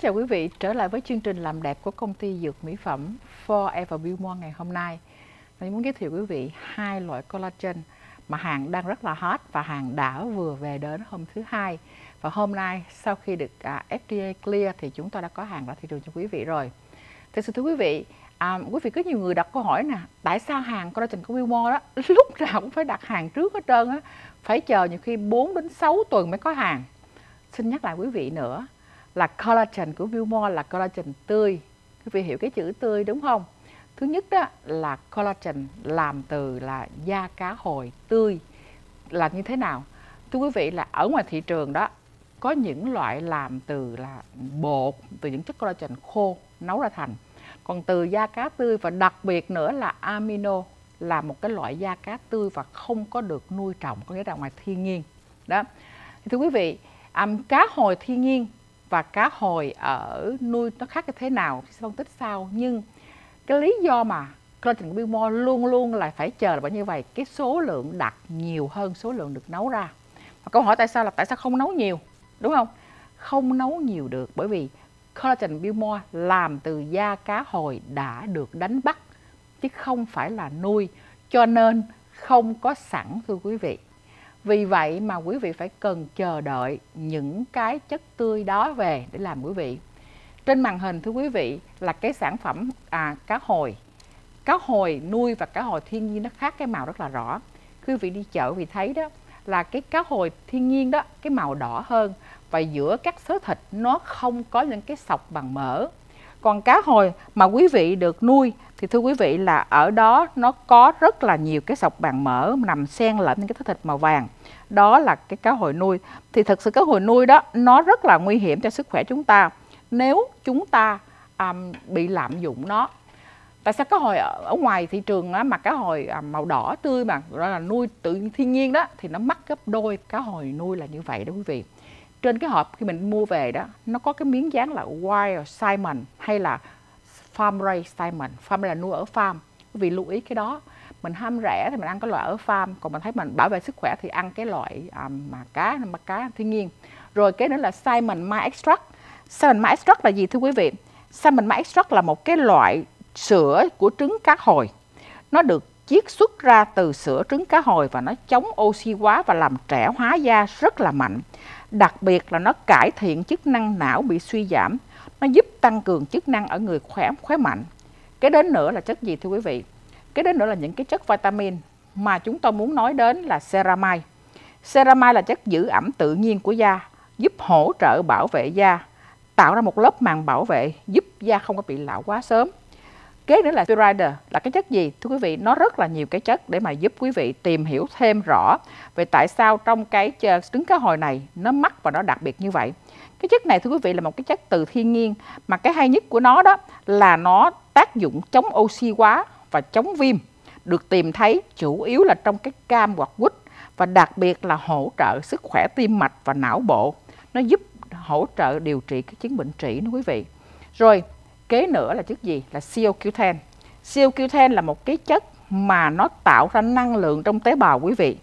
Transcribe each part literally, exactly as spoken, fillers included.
chào quý vị trở lại với chương trình làm đẹp của công ty dược mỹ phẩm Forever Beaumont ngày hôm nay. Mình muốn giới thiệu quý vị hai loại collagen mà hàng đang rất là hot và hàng đã vừa về đến hôm thứ hai. Và hôm nay sau khi được à, ép đê a clear thì chúng ta đã có hàng ra thị trường cho quý vị rồi. Thực sự thưa quý vị, à, quý vị có nhiều người đặt câu hỏi nè, tại sao hàng collagen của Beaumont đó lúc nào cũng phải đặt hàng trước hết trơn á, phải chờ nhiều khi bốn đến sáu tuần mới có hàng. Xin nhắc lại quý vị nữa là collagen của Beaumont là collagen tươi. Quý vị hiểu cái chữ tươi đúng không? Thứ nhất đó là collagen làm từ là da cá hồi tươi. Là như thế nào? Thưa quý vị là ở ngoài thị trường đó có những loại làm từ là bột, từ những chất collagen khô nấu ra thành. Còn từ da cá tươi và đặc biệt nữa là amino là một cái loại da cá tươi và không có được nuôi trồng, có nghĩa là ngoài thiên nhiên. Đó. Thưa quý vị, um, cá hồi thiên nhiên và cá hồi ở nuôi nó khác như thế nào sẽ phân tích sau, nhưng cái lý do mà collagen của Beaumont luôn luôn là phải chờ là bởi như vậy, cái số lượng đặt nhiều hơn số lượng được nấu ra. Và câu hỏi tại sao là tại sao không nấu nhiều, đúng không? Không nấu nhiều được bởi vì collagen Beaumont làm từ da cá hồi đã được đánh bắt chứ không phải là nuôi, cho nên không có sẵn thưa quý vị. Vì vậy mà quý vị phải cần chờ đợi những cái chất tươi đó về để làm quý vị. Trên màn hình thưa quý vị là cái sản phẩm à, cá hồi. Cá hồi nuôi và cá hồi thiên nhiên nó khác cái màu rất là rõ. Quý vị đi chợ vì thấy đó là cái cá hồi thiên nhiên đó cái màu đỏ hơn và giữa các xớ thịt nó không có những cái sọc bằng mỡ. Còn cá hồi mà quý vị được nuôi thì thưa quý vị là ở đó nó có rất là nhiều cái sọc bằng mỡ nằm xen lẫn những cái thớ thịt màu vàng. Đó là cái cá hồi nuôi. Thì thật sự cá hồi nuôi đó nó rất là nguy hiểm cho sức khỏe chúng ta nếu chúng ta um, bị lạm dụng nó. Tại sao cá hồi ở, ở ngoài thị trường á, mà cá hồi à, màu đỏ tươi mà gọi là nuôi tự thiên nhiên đó thì nó mắc gấp đôi cá hồi nuôi là như vậy đó quý vị. Trên cái hộp khi mình mua về đó nó có cái miếng dán là Wild Salmon hay là Farm Raised Salmon. Farm là nuôi ở farm. Quý vị lưu ý cái đó. Mình ham rẻ thì mình ăn cái loại ở farm, còn mình thấy mình bảo vệ sức khỏe thì ăn cái loại um, mà cá mà cá thiên nhiên. Rồi cái nữa là Salmon Malt Extract. Salmon Malt Extract là gì thưa quý vị? Salmon Malt Extract là một cái loại sữa của trứng cá hồi. Nó được chiết xuất ra từ sữa trứng cá hồi và nó chống oxy hóa và làm trẻ hóa da rất là mạnh. Đặc biệt là nó cải thiện chức năng não bị suy giảm. Nó giúp tăng cường chức năng ở người khỏe khỏe mạnh. Cái đến nữa là chất gì thưa quý vị? Cái đến nữa là những cái chất vitamin mà chúng tôi muốn nói đến là ceramide. Ceramide là chất giữ ẩm tự nhiên của da, giúp hỗ trợ bảo vệ da, tạo ra một lớp màng bảo vệ giúp da không có bị lão hóa sớm. Kế nữa là spider là cái chất gì? Thưa quý vị, nó rất là nhiều cái chất để mà giúp quý vị tìm hiểu thêm rõ về tại sao trong cái trứng cá hồi này nó mắc và nó đặc biệt như vậy. Cái chất này thưa quý vị là một cái chất từ thiên nhiên mà cái hay nhất của nó đó là nó tác dụng chống oxy hóa và chống viêm, được tìm thấy chủ yếu là trong cái cam hoặc quýt và đặc biệt là hỗ trợ sức khỏe tim mạch và não bộ. Nó giúp hỗ trợ điều trị các chứng bệnh trĩ đó quý vị. Rồi kế nữa là chất gì? Là xê o Q ten. xê o Q ten là một cái chất mà nó tạo ra năng lượng trong tế bào quý vị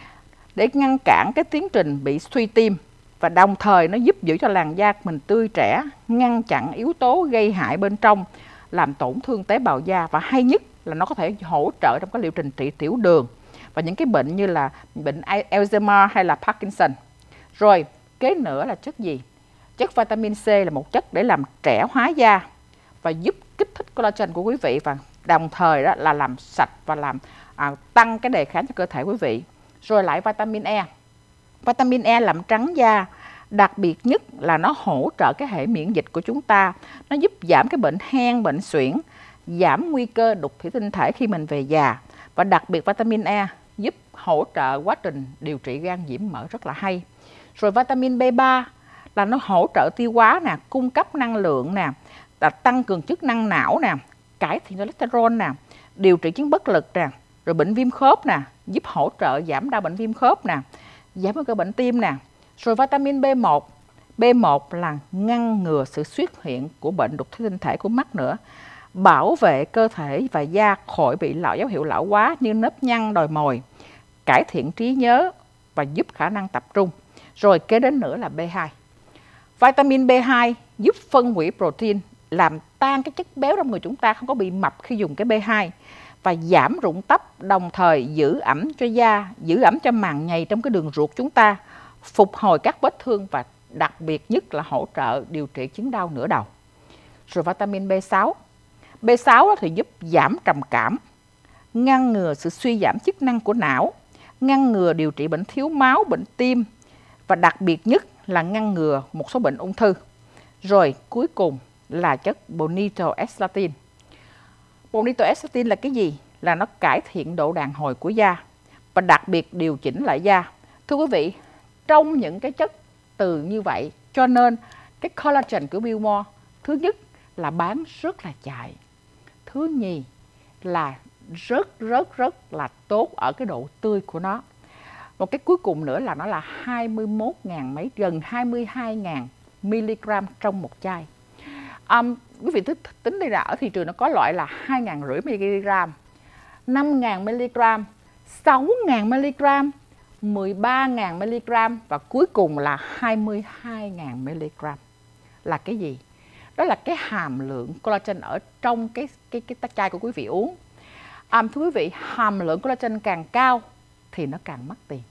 để ngăn cản cái tiến trình bị suy tim và đồng thời nó giúp giữ cho làn da mình tươi trẻ, ngăn chặn yếu tố gây hại bên trong làm tổn thương tế bào da, và hay nhất là nó có thể hỗ trợ trong cái liệu trình trị tiểu đường và những cái bệnh như là bệnh Alzheimer hay là Parkinson. Rồi kế nữa là chất gì? Chất vitamin C là một chất để làm trẻ hóa da và giúp kích thích collagen của quý vị và đồng thời đó là làm sạch và làm à, tăng cái đề kháng cho cơ thể quý vị. Rồi lại vitamin E. Vitamin E làm trắng da, đặc biệt nhất là nó hỗ trợ cái hệ miễn dịch của chúng ta. Nó giúp giảm cái bệnh hen, bệnh suyễn, giảm nguy cơ đục thủy tinh thể khi mình về già. Và đặc biệt vitamin E giúp hỗ trợ quá trình điều trị gan nhiễm mỡ rất là hay. Rồi vitamin B ba là nó hỗ trợ tiêu hóa nè, cung cấp năng lượng nè, là tăng cường chức năng não nè, cải thiện cholesterol nè, điều trị chứng bất lực nè, rồi bệnh viêm khớp nè, giúp hỗ trợ giảm đau bệnh viêm khớp nè, giảm nguy cơ bệnh tim nè. Rồi vitamin B một. B một là ngăn ngừa sự xuất hiện của bệnh đục thủy tinh thể của mắt nữa, bảo vệ cơ thể và da khỏi bị lão dấu hiệu lão hóa như nếp nhăn, đồi mồi, cải thiện trí nhớ và giúp khả năng tập trung. Rồi kế đến nữa là B hai. Vitamin B hai giúp phân hủy protein, làm tan cái chất béo trong người chúng ta, không có bị mập khi dùng cái B hai, và giảm rụng tóc, đồng thời giữ ẩm cho da, giữ ẩm cho màng nhầy trong cái đường ruột chúng ta, phục hồi các vết thương và đặc biệt nhất là hỗ trợ điều trị chứng đau nửa đầu. Rồi vitamin B sáu. B sáu thì giúp giảm trầm cảm, ngăn ngừa sự suy giảm chức năng của não, ngăn ngừa điều trị bệnh thiếu máu, bệnh tim, và đặc biệt nhất là ngăn ngừa một số bệnh ung thư. Rồi cuối cùng là chất bonitoestatin. Bonitoestatin là cái gì? Là nó cải thiện độ đàn hồi của da và đặc biệt điều chỉnh lại da. Thưa quý vị, trong những cái chất từ như vậy cho nên cái collagen của Billmore, thứ nhất là bán rất là chạy, thứ nhì là rất rất rất là tốt ở cái độ tươi của nó. Một cái cuối cùng nữa là nó là hai mươi mốt nghìn mấy, gần hai mươi hai nghìn mg trong một chai. Um, quý vị tính đây là ở thị trường nó có loại là hai nghìn năm trăm mg, năm nghìn mg, sáu nghìn mg, mười ba nghìn mg và cuối cùng là hai mươi hai nghìn mg. Là cái gì? Đó là cái hàm lượng collagen ở trong cái cái cái tách chai của quý vị uống. À, thưa quý vị, hàm lượng collagen càng cao thì nó càng mắc tiền.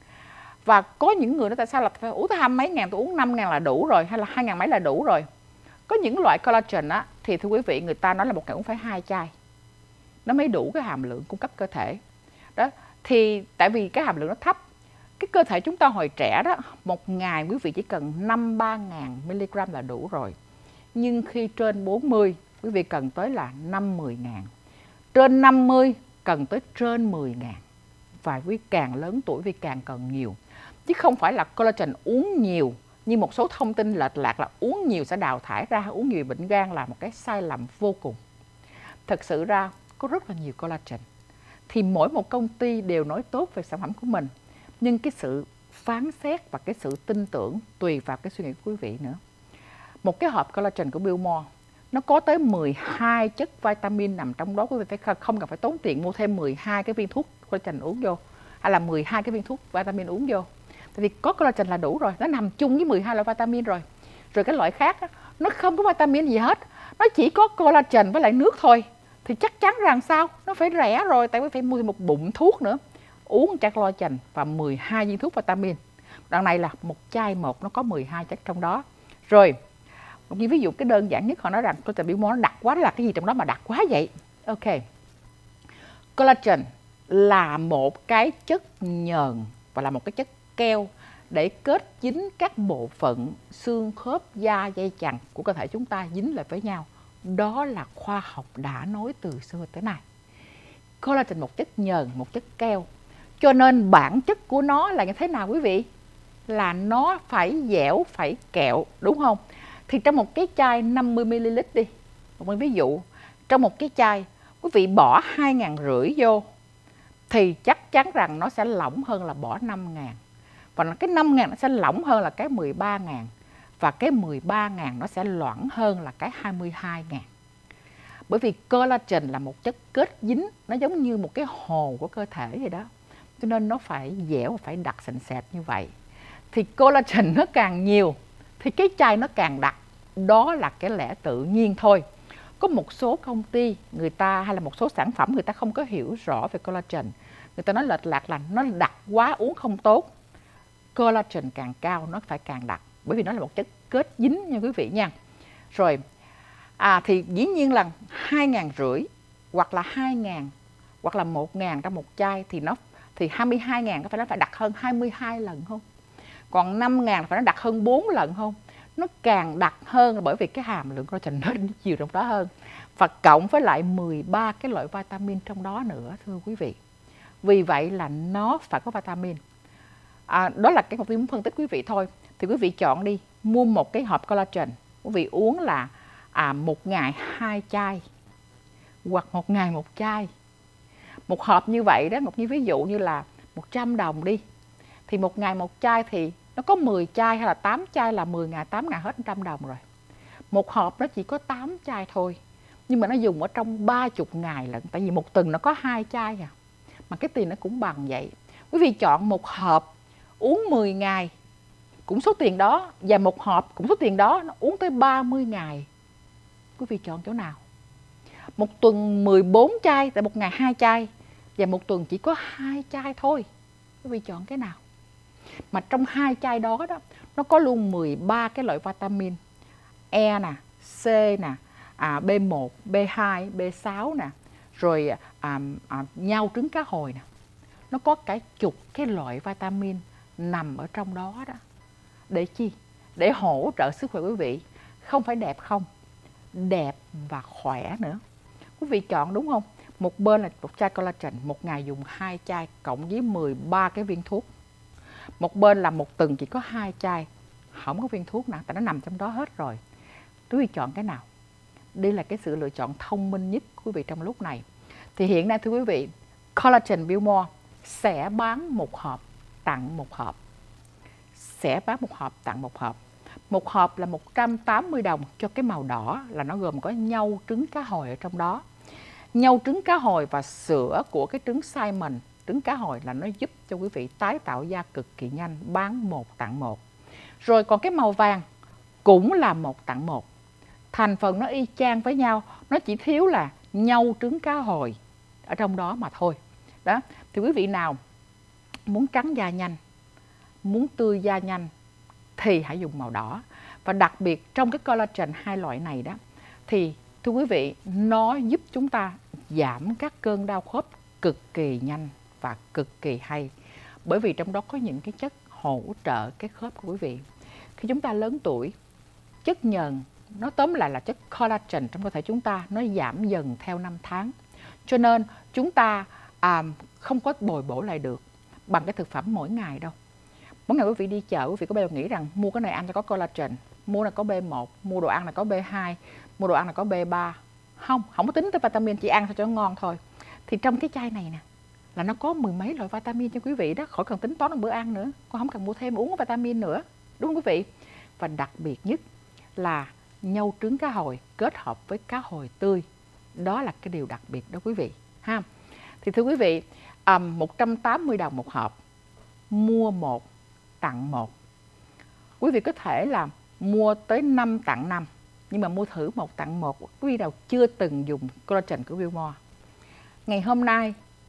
Và có những người nói tại sao là phải uống tới hai mấy ngàn, tôi uống năm ngàn là đủ rồi, hay là hai ngàn mấy là đủ rồi. Có những loại collagen á, thì thưa quý vị, người ta nói là một ngày uống phải hai chai nó mới đủ cái hàm lượng cung cấp cơ thể. Đó, thì tại vì cái hàm lượng nó thấp. Cái cơ thể chúng ta hồi trẻ đó, một ngày quý vị chỉ cần năm ba nghìn mg là đủ rồi. Nhưng khi trên bốn mươi, quý vị cần tới là năm mười nghìn. Trên năm mươi cần tới trên mười nghìn. Và quý càng lớn tuổi quý càng cần nhiều. Chứ không phải là collagen uống nhiều, như một số thông tin lệch lạc là uống nhiều sẽ đào thải ra, uống nhiều bệnh gan là một cái sai lầm vô cùng. Thật sự ra có rất là nhiều collagen. Thì mỗi một công ty đều nói tốt về sản phẩm của mình. Nhưng cái sự phán xét và cái sự tin tưởng tùy vào cái suy nghĩ của quý vị nữa. Một cái hộp collagen của Billmore nó có tới mười hai chất vitamin nằm trong đó. Quý vị phải không cần phải tốn tiền mua thêm mười hai cái viên thuốc collagen uống vô, hay là mười hai cái viên thuốc vitamin uống vô. Tại vì có collagen là đủ rồi, nó nằm chung với mười hai loại vitamin rồi. Rồi cái loại khác đó, nó không có vitamin gì hết, nó chỉ có collagen với lại nước thôi. Thì chắc chắn rằng sao? Nó phải rẻ rồi, tại vì phải mua một bụng thuốc nữa. Uống chai collagen và mười hai viên thuốc vitamin. Đoạn này là một chai một, nó có mười hai chất trong đó. Rồi, một ví dụ cái đơn giản nhất họ nói rằng collagen Billmore nó đặc quá, là cái gì trong đó mà đặc quá vậy? Ok. Collagen là một cái chất nhờn và là một cái chất keo để kết dính các bộ phận xương khớp, da, dây chằng của cơ thể chúng ta dính lại với nhau. Đó là khoa học đã nói từ xưa tới nay. Collagen một chất nhờn, một chất keo. Cho nên bản chất của nó là như thế nào quý vị? Là nó phải dẻo, phải kẹo, đúng không? Thì trong một cái chai năm mươi mi li lít đi, một ví dụ, trong một cái chai quý vị bỏ hai nghìn rưỡi vô thì chắc chắn rằng nó sẽ lỏng hơn là bỏ năm nghìn. Và cái năm nghìn nó sẽ lỏng hơn là cái mười ba nghìn. Và cái mười ba nghìn nó sẽ loãng hơn là cái hai mươi hai nghìn. Bởi vì collagen là một chất kết dính, nó giống như một cái hồ của cơ thể vậy đó. Cho nên nó phải dẻo và phải đặc sền sệt như vậy. Thì collagen nó càng nhiều thì cái chai nó càng đặc. Đó là cái lẽ tự nhiên thôi. Có một số công ty người ta hay là một số sản phẩm người ta không có hiểu rõ về collagen. Người ta nói lệch lạc là nó đặc quá uống không tốt. Collagen càng cao nó phải càng đặc, bởi vì nó là một chất kết dính nha quý vị nha. Rồi à, thì dĩ nhiên là hai nghìn rưỡi hoặc là hai nghìn hoặc là một nghìn trong một chai thì nó thì hai mươi hai nghìn có phải nó phải đặc hơn hai mươi hai lần không? Còn năm nghìn phải nó đặc hơn bốn lần không? Nó càng đặc hơn bởi vì cái hàm lượng collagen nó nhiều trong đó hơn. Và cộng với lại mười ba cái loại vitamin trong đó nữa thưa quý vị. Vì vậy là nó phải có vitamin. À, đó là cái một tí muốn phân tích quý vị thôi. Thì quý vị chọn đi, mua một cái hộp collagen. Quý vị uống là à, một ngày hai chai hoặc một ngày một chai. Một hộp như vậy đó, một như ví dụ như là một trăm đồng đi. Thì một ngày một chai thì nó có mười chai hay là tám chai là mười ngày, tám ngày hết một trăm đồng rồi. Một hộp nó chỉ có tám chai thôi. Nhưng mà nó dùng ở trong ba mươi ngày lận. Tại vì một tuần nó có hai chai à. Mà cái tiền nó cũng bằng vậy. Quý vị chọn một hộp uống mười ngày cũng số tiền đó, và một hộp cũng số tiền đó, nó uống tới ba mươi ngày. Quý vị chọn chỗ nào? Một tuần mười bốn chai, tại một ngày hai chai, và một tuần chỉ có hai chai thôi. Quý vị chọn cái nào? Mà trong hai chai đó đó, nó có luôn mười ba cái loại vitamin E nè, C nè, à, B một, B hai, B sáu nè, rồi à, à, nhau trứng cá hồi nè. Nó có cả chục cái loại vitamin nằm ở trong đó đó. Để chi? Để hỗ trợ sức khỏe quý vị. Không phải đẹp không, đẹp và khỏe nữa. Quý vị chọn đúng không? Một bên là một chai collagen, một ngày dùng hai chai cộng với mười ba cái viên thuốc. Một bên là một tuần chỉ có hai chai, không có viên thuốc nào, tại nó nằm trong đó hết rồi. Quý vị chọn cái nào? Đây là cái sự lựa chọn thông minh nhất của quý vị trong lúc này. Thì hiện nay thưa quý vị, Collagen Billmore sẽ bán một hộp tặng một hộp. Sẽ bán một hộp tặng một hộp. Một hộp là một trăm tám mươi đồng cho cái màu đỏ, là nó gồm có nhâu trứng cá hồi ở trong đó. Nhâu trứng cá hồi và sữa của cái trứng Simon, trứng cá hồi, là nó giúp cho quý vị tái tạo da cực kỳ nhanh, bán một tặng một. Rồi còn cái màu vàng cũng là một tặng một. Thành phần nó y chang với nhau, nó chỉ thiếu là nhâu trứng cá hồi ở trong đó mà thôi. Đó, thì quý vị nào muốn trắng da nhanh, muốn tươi da nhanh thì hãy dùng màu đỏ. Và đặc biệt trong cái collagen hai loại này đó, thì thưa quý vị, nó giúp chúng ta giảm các cơn đau khớp cực kỳ nhanh và cực kỳ hay. Bởi vì trong đó có những cái chất hỗ trợ cái khớp của quý vị. Khi chúng ta lớn tuổi, chất nhờn, nó tóm lại là chất collagen trong cơ thể chúng ta, nó giảm dần theo năm tháng. Cho nên chúng ta à, không có bồi bổ lại được bằng cái thực phẩm mỗi ngày đâu. Mỗi ngày quý vị đi chợ, quý vị có bao giờ nghĩ rằng mua cái này ăn cho có collagen, mua là có B một, mua đồ ăn là có B hai, mua đồ ăn là có B ba. Không, không có tính tới vitamin, chỉ ăn thôi cho nó ngon thôi. Thì trong cái chai này nè, là nó có mười mấy loại vitamin cho quý vị đó, khỏi cần tính toán một bữa ăn nữa. Con không cần mua thêm uống vitamin nữa, đúng không quý vị? Và đặc biệt nhất là nhâu trứng cá hồi kết hợp với cá hồi tươi. Đó là cái điều đặc biệt đó quý vị ha. Thì thưa quý vị, um, một trăm tám mươi đồng một hộp, mua một tặng một. Quý vị có thể là mua tới năm tặng năm, nhưng mà mua thử một tặng một. Quý vị nào chưa từng dùng collagen của Billmore, ngày hôm nay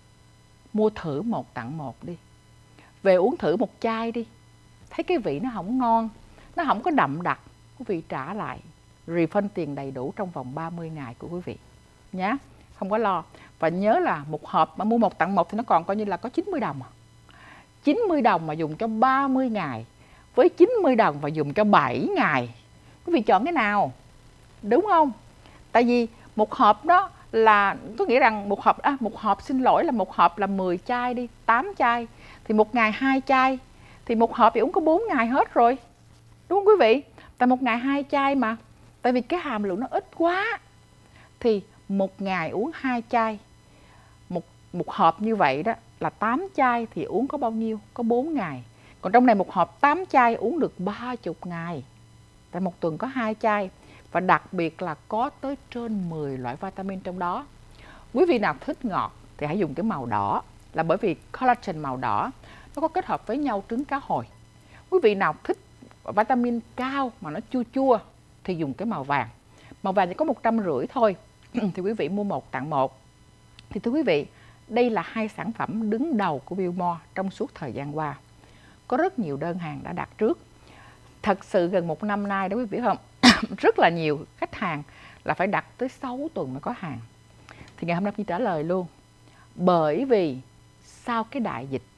mua thử một tặng một đi. Về uống thử một chai đi. Thấy cái vị nó không ngon, nó không có đậm đặc, quý vị trả lại refund tiền đầy đủ trong vòng ba mươi ngày của quý vị nhé, không có lo. Và nhớ là một hộp mà mua một tặng một thì nó còn coi như là có chín mươi đồng. chín mươi đồng mà dùng cho ba mươi ngày, với chín mươi đồng và dùng cho bảy ngày. Quý vị chọn cái nào? Đúng không? Tại vì một hộp đó là, có nghĩa rằng một hộp, à, một hộp xin lỗi là một hộp là mười chai đi, tám chai. Thì một ngày hai chai, thì một hộp thì uống có bốn ngày hết rồi. Đúng không quý vị? Tại một ngày hai chai mà. Tại vì cái hàm lượng nó ít quá. Thì một ngày uống hai chai. Một, một hộp như vậy đó là tám chai thì uống có bao nhiêu? Có bốn ngày. Còn trong này một hộp tám chai uống được ba mươi ngày. Tại một tuần có hai chai. Và đặc biệt là có tới trên mười loại vitamin trong đó. Quý vị nào thích ngọt thì hãy dùng cái màu đỏ. Là bởi vì collagen màu đỏ nó có kết hợp với nhau trứng cá hồi. Quý vị nào thích vitamin cao mà nó chua chua thì dùng cái màu vàng. Màu vàng chỉ có một trăm rưỡi thôi. Thì quý vị mua một tặng một. Thì thưa quý vị, đây là hai sản phẩm đứng đầu của Billmore trong suốt thời gian qua. Có rất nhiều đơn hàng đã đặt trước. Thật sự gần một năm nay đó quý vị không? Rất là nhiều khách hàng là phải đặt tới sáu tuần mới có hàng. Thì ngày hôm nay tôi trả lời luôn. Bởi vì sau cái đại dịch,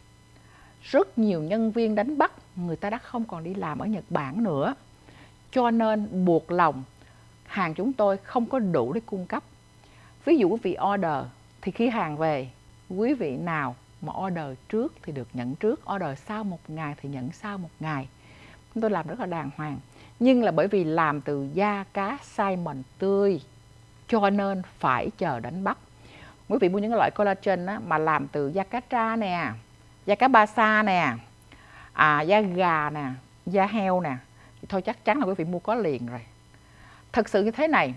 rất nhiều nhân viên đánh bắt, người ta đã không còn đi làm ở Nhật Bản nữa. Cho nên buộc lòng hàng chúng tôi không có đủ để cung cấp. Ví dụ quý vị order thì khi hàng về, quý vị nào mà order trước thì được nhận trước, order sau một ngày thì nhận sau một ngày. Chúng tôi làm rất là đàng hoàng. Nhưng là bởi vì làm từ da cá Simon tươi, cho nên phải chờ đánh bắt. Quý vị mua những loại collagen á, mà làm từ da cá tra nè, da cá ba sa nè, à, da gà nè, da heo nè, thì thôi chắc chắn là quý vị mua có liền rồi. Thật sự như thế này,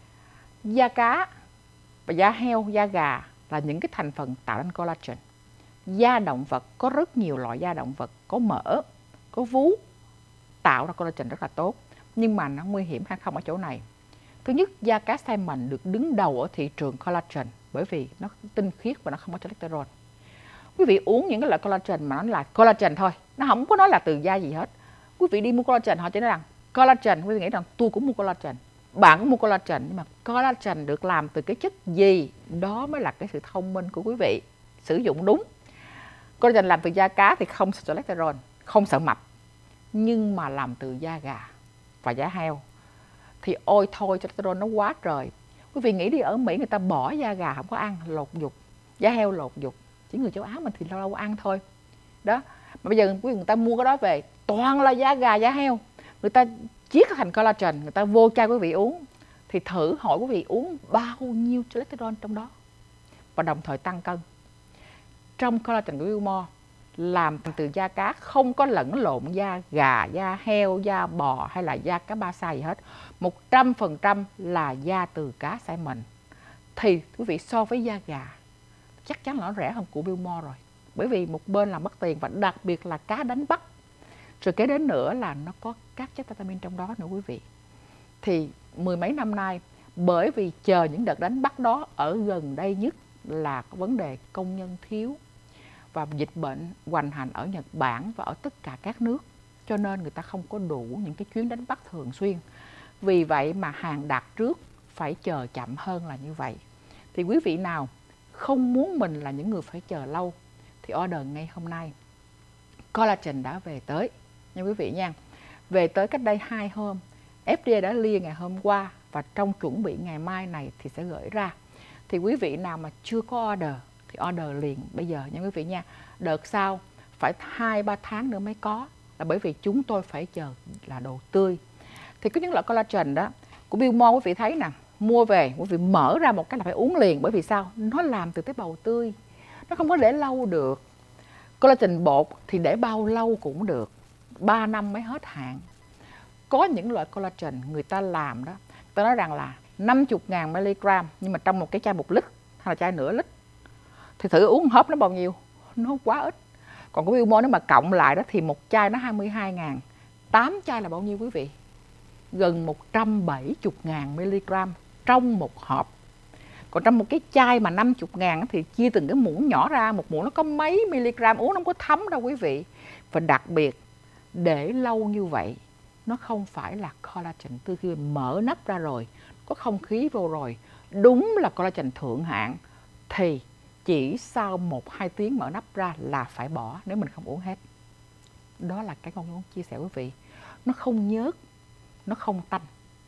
da cá và da heo, da gà là những cái thành phần tạo nên collagen. Da động vật có rất nhiều loại da động vật, có mỡ, có vú, tạo ra collagen rất là tốt. Nhưng mà nó nguy hiểm hay không ở chỗ này. Thứ nhất, da cá salmon được đứng đầu ở thị trường collagen bởi vì nó tinh khiết và nó không có cholesterol. Quý vị uống những cái loại collagen mà nó là collagen thôi, nó không có nói là từ da gì hết. Quý vị đi mua collagen họ chỉ nói rằng collagen, quý vị nghĩ rằng tôi cũng mua collagen, bạn cũng mua collagen, nhưng mà collagen được làm từ cái chất gì? Đó mới là cái sự thông minh của quý vị. Sử dụng đúng. Collagen làm từ da cá thì không sợ cholesterol, không sợ mập. Nhưng mà làm từ da gà và da heo thì ôi thôi, cholesterol nó quá trời. Quý vị nghĩ đi, ở Mỹ người ta bỏ da gà không có ăn, lột dục, da heo lột dục. Chỉ người châu Á mình thì lâu lâu ăn thôi. Đó. Mà bây giờ quý vị người ta mua cái đó về toàn là da gà, da heo. Người ta chiết thành collagen, người ta vô chai quý vị uống. Thì thử hỏi quý vị uống bao nhiêu cholesterol trong đó. Và đồng thời tăng cân. Trong collagen của Billmore làm từ da cá, không có lẫn lộn da gà, da heo, da bò hay là da cá ba sa gì hết. một trăm phần trăm là da từ cá salmon. Thì quý vị so với da gà chắc chắn là nó rẻ hơn của Billmore rồi. Bởi vì một bên là mất tiền và đặc biệt là cá đánh bắt. Rồi kế đến nữa là nó có các chất vitamin trong đó nữa quý vị. Thì mười mấy năm nay, bởi vì chờ những đợt đánh bắt đó, ở gần đây nhất là có vấn đề công nhân thiếu và dịch bệnh hoành hành ở Nhật Bản và ở tất cả các nước, cho nên người ta không có đủ những cái chuyến đánh bắt thường xuyên. Vì vậy mà hàng đặt trước phải chờ chậm hơn là như vậy. Thì quý vị nào không muốn mình là những người phải chờ lâu thì order ngay hôm nay. Collagen đã về tới nha quý vị nha. Về tới cách đây hai hôm. ép đê a đã clear ngày hôm qua và trong chuẩn bị ngày mai này thì sẽ gửi ra. Thì quý vị nào mà chưa có order thì order liền bây giờ nha quý vị nha. Đợt sau phải hai ba tháng nữa mới có, là bởi vì chúng tôi phải chờ là đồ tươi. Thì có những loại collagen đó của Billmore quý vị thấy nè, mua về quý vị mở ra một cái là phải uống liền. Bởi vì sao? Nó làm từ tế bào tươi, nó không có để lâu được. Collagen bột thì để bao lâu cũng được, ba năm mới hết hạn. Có những loại collagen người ta làm đó, người ta nói rằng là năm mươi ngàn mg, nhưng mà trong một cái chai một lít hay là chai nửa lít. Thì thử uống hớp nó bao nhiêu? Nó quá ít. Còn của Billmore nếu mà cộng lại đó thì một chai nó hai mươi hai ngàn. tám chai là bao nhiêu quý vị? Gần một trăm bảy mươi ngàn mg trong một hộp. Còn trong một cái chai mà năm mươi ngàn thì chia từng cái muỗng nhỏ ra, một muỗng nó có mấy mg, uống nó không có thấm đâu quý vị. Và đặc biệt để lâu như vậy, nó không phải là collagen từ khi mở nắp ra rồi, có không khí vô rồi, đúng là collagen thượng hạng, thì chỉ sau một hai tiếng mở nắp ra là phải bỏ nếu mình không uống hết. Đó là cái con muốn chia sẻ với quý vị. Nó không nhớt, nó không tanh.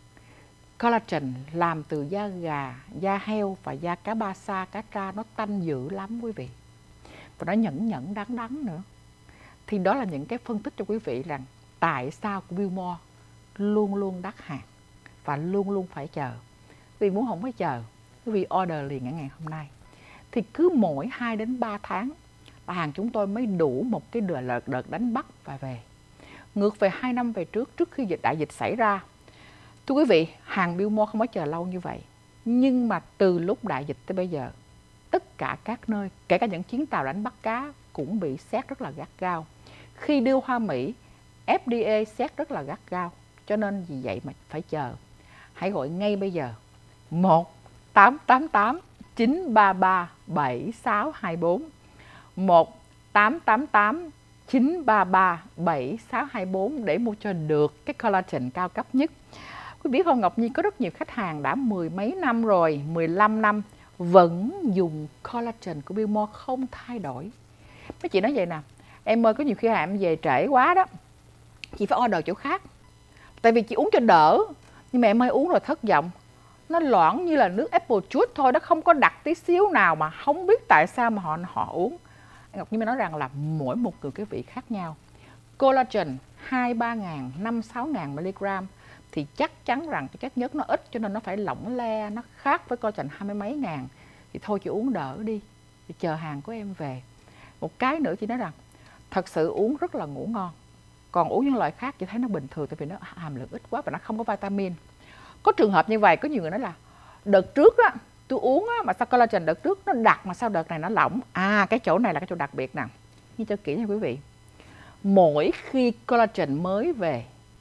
Collagen làm từ da gà, da heo và da cá ba sa, cá tra, nó tanh dữ lắm quý vị. Và nó nhẫn nhẫn đắng đắng nữa. Thì đó là những cái phân tích cho quý vị rằng tại sao của Billmore luôn luôn đắt hàng và luôn luôn phải chờ. Vì muốn không phải chờ, quý vị order liền ở ngày hôm nay. Thì cứ mỗi hai đến ba tháng là hàng chúng tôi mới đủ một cái đợt đợt đánh bắt và về. Ngược về hai năm về trước, trước khi dịch đại dịch xảy ra, thưa quý vị, hàng Billmore không có chờ lâu như vậy. Nhưng mà từ lúc đại dịch tới bây giờ, tất cả các nơi, kể cả những chuyến tàu đánh bắt cá cũng bị xét rất là gắt gao. Khi đưa hoa Mỹ, ép đê a xét rất là gắt gao. Cho nên vì vậy mà phải chờ. Hãy gọi ngay bây giờ một tám tám tám chín ba ba bảy sáu hai bốn, một tám tám tám chín ba ba bảy sáu hai bốn để mua cho được cái collagen cao cấp nhất. Quý biết không, Ngọc Nhi có rất nhiều khách hàng đã mười mấy năm rồi, mười lăm năm vẫn dùng collagen của Billmore không thay đổi. Mấy chị nói vậy nè, em ơi có nhiều khi em về trễ quá đó, chị phải order chỗ khác. Tại vì chị uống cho đỡ, nhưng mà em ơi uống rồi thất vọng. Nó loãng như là nước apple juice thôi, nó không có đặc tí xíu nào mà không biết tại sao mà họ họ uống. Ngọc Nhi mới nói rằng là mỗi một người cái vị khác nhau. Collagen hai ba ngàn, năm sáu ngàn mg thì chắc chắn rằng cái chất nhớt nó ít, cho nên nó phải lỏng le, nó khác với collagen hai mươi mấy ngàn. Thì thôi chị uống đỡ đi, thì chờ hàng của em về. Một cái nữa chị nói rằng thật sự uống rất là ngủ ngon. Còn uống những loại khác chị thấy nó bình thường, tại vì nó hàm lượng ít quá và nó không có vitamin. Có trường hợp như vậy, có nhiều người nói là đợt trước á, tôi uống á, mà sao collagen đợt trước nó đặc mà sao đợt này nó lỏng. À, cái chỗ này là cái chỗ đặc biệt nè. Nghe cho kỹ nha quý vị. Mỗi khi collagen mới về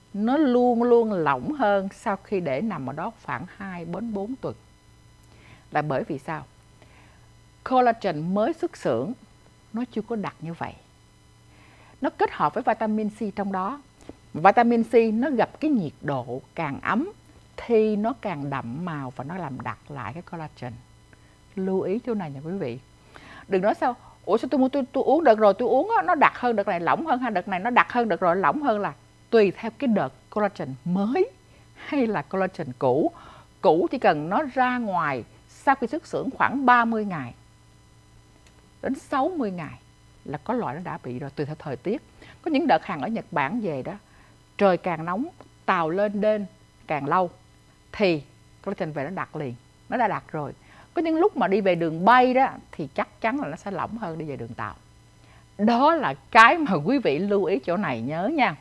nó luôn luôn lỏng hơn sau khi để nằm ở đó khoảng hai đến bốn tuần. Là bởi vì sao? Collagen mới xuất xưởng nó chưa có đặc như vậy. Nó kết hợp với vitamin C trong đó. Vitamin C nó gặp cái nhiệt độ càng ấm thì nó càng đậm màu và nó làm đặc lại cái collagen. Lưu ý chỗ này nha quý vị. Đừng nói sao, ủa sao tôi mua tôi, tôi uống đợt rồi tôi uống đó, nó đặc hơn đợt này lỏng hơn, hay đợt này nó đặc hơn đợt rồi lỏng hơn, là tùy theo cái đợt collagen mới hay là collagen cũ. Cũ chỉ cần nó ra ngoài sau khi xuất xưởng khoảng ba mươi ngày đến sáu mươi ngày là có loại nó đã bị rồi, tùy theo thời tiết. Có những đợt hàng ở Nhật Bản về đó, trời càng nóng, tàu lên đên càng lâu thì collagen về nó đặc liền, nó đã đặc rồi. Có những lúc mà đi về đường bay đó thì chắc chắn là nó sẽ lỏng hơn đi về đường tàu. Đó là cái mà quý vị lưu ý chỗ này nhớ nha.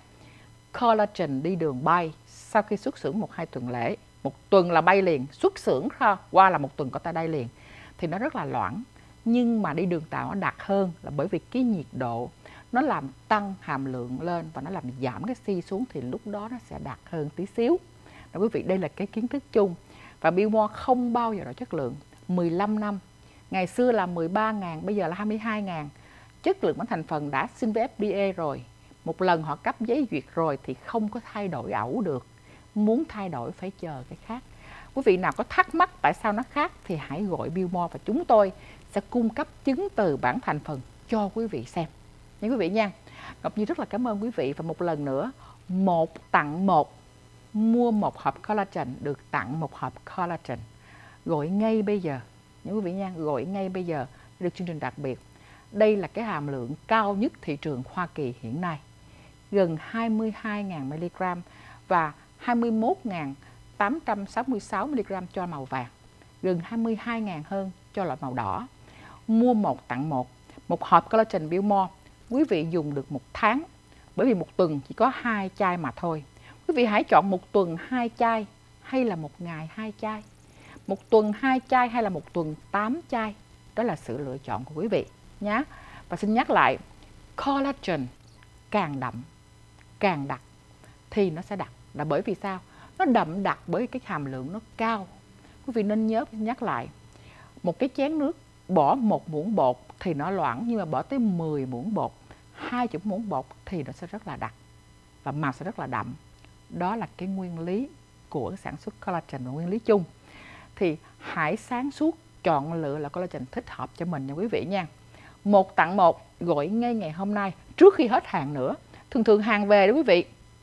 Collagen đi đường bay sau khi xuất xưởng một hai tuần lễ, một tuần là bay liền, xuất xưởng qua là một tuần có ta đây liền, thì nó rất là loãng. Nhưng mà đi đường tàu nó đặc hơn là bởi vì cái nhiệt độ nó làm tăng hàm lượng lên và nó làm giảm cái si xuống, thì lúc đó nó sẽ đặc hơn tí xíu. Đó, quý vị, đây là cái kiến thức chung. Và Biomore không bao giờ đổi chất lượng. mười lăm năm, ngày xưa là mười ba ngàn, bây giờ là hai mươi hai ngàn. Chất lượng của thành phần đã xin với F D A rồi. Một lần họ cấp giấy duyệt rồi thì không có thay đổi ẩu được. Muốn thay đổi phải chờ cái khác. Quý vị nào có thắc mắc tại sao nó khác thì hãy gọi Biomore và chúng tôi sẽ cung cấp chứng từ bản thành phần cho quý vị xem. Nha quý vị nha. Ngọc Nhi rất là cảm ơn quý vị, và một lần nữa, một tặng một. Mua một hộp collagen được tặng một hộp collagen. Gọi ngay bây giờ. Nha quý vị nha, gọi ngay bây giờ được chương trình đặc biệt. Đây là cái hàm lượng cao nhất thị trường Hoa Kỳ hiện nay. Gần hai mươi hai nghìn mi-li-gam và hai mươi mốt nghìn tám trăm sáu mươi sáu mi-li-gam cho màu vàng. Gần hai mươi hai nghìn hơn cho loại màu đỏ. Mua một tặng một. Một hộp collagen Biomore quý vị dùng được một tháng, bởi vì một tuần chỉ có hai chai mà thôi. Quý vị hãy chọn một tuần hai chai hay là một ngày hai chai. Một tuần hai chai hay là một tuần tám chai. Đó là sự lựa chọn của quý vị nhé. Và xin nhắc lại, collagen càng đậm, càng đặc thì nó sẽ đặc. Là bởi vì sao? Nó đậm đặc bởi cái hàm lượng nó cao. Quý vị nên nhớ, nhắc lại, một cái chén nước bỏ một muỗng bột thì nó loãng, nhưng mà bỏ tới mười muỗng bột, hai mươi muỗng bột thì nó sẽ rất là đặc và màu sẽ rất là đậm. Đó là cái nguyên lý của sản xuất collagen và nguyên lý chung. Thì hãy sáng suốt chọn lựa là collagen thích hợp cho mình nha quý vị nha. Một tặng một, gọi ngay ngày hôm nay trước khi hết hàng nữa. Thường thường hàng về đó quý vị,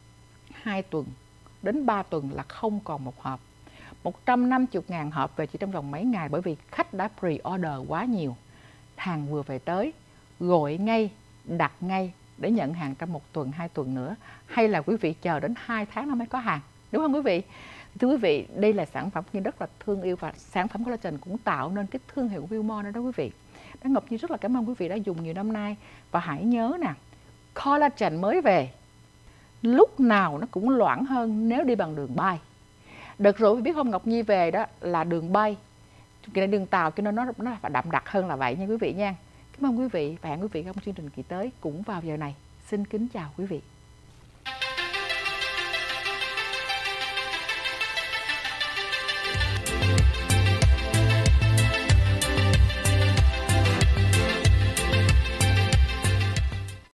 hai tuần đến ba tuần là không còn một hộp. một trăm năm mươi nghìn hộp về chỉ trong vòng mấy ngày, bởi vì khách đã pre-order quá nhiều. Hàng vừa về tới, gọi ngay, đặt ngay để nhận hàng trong một tuần, hai tuần nữa. Hay là quý vị chờ đến hai tháng nó mới có hàng. Đúng không quý vị? Thưa quý vị, đây là sản phẩm như rất là thương yêu, và sản phẩm collagen cũng tạo nên cái thương hiệu của Biomore đó, đó quý vị. Đó, Ngọc Nhi rất là cảm ơn quý vị đã dùng nhiều năm nay. Và hãy nhớ nè, collagen mới về lúc nào nó cũng loãng hơn nếu đi bằng đường bay. Đợt rồi biết không, Ngọc Nhi về đó là đường bay, cái đường tàu, cho nên nó nó phải đậm đặc hơn là vậy nha quý vị nha. Cảm ơn quý vị và hẹn quý vị trong chương trình kỳ tới cũng vào giờ này. Xin kính chào quý vị.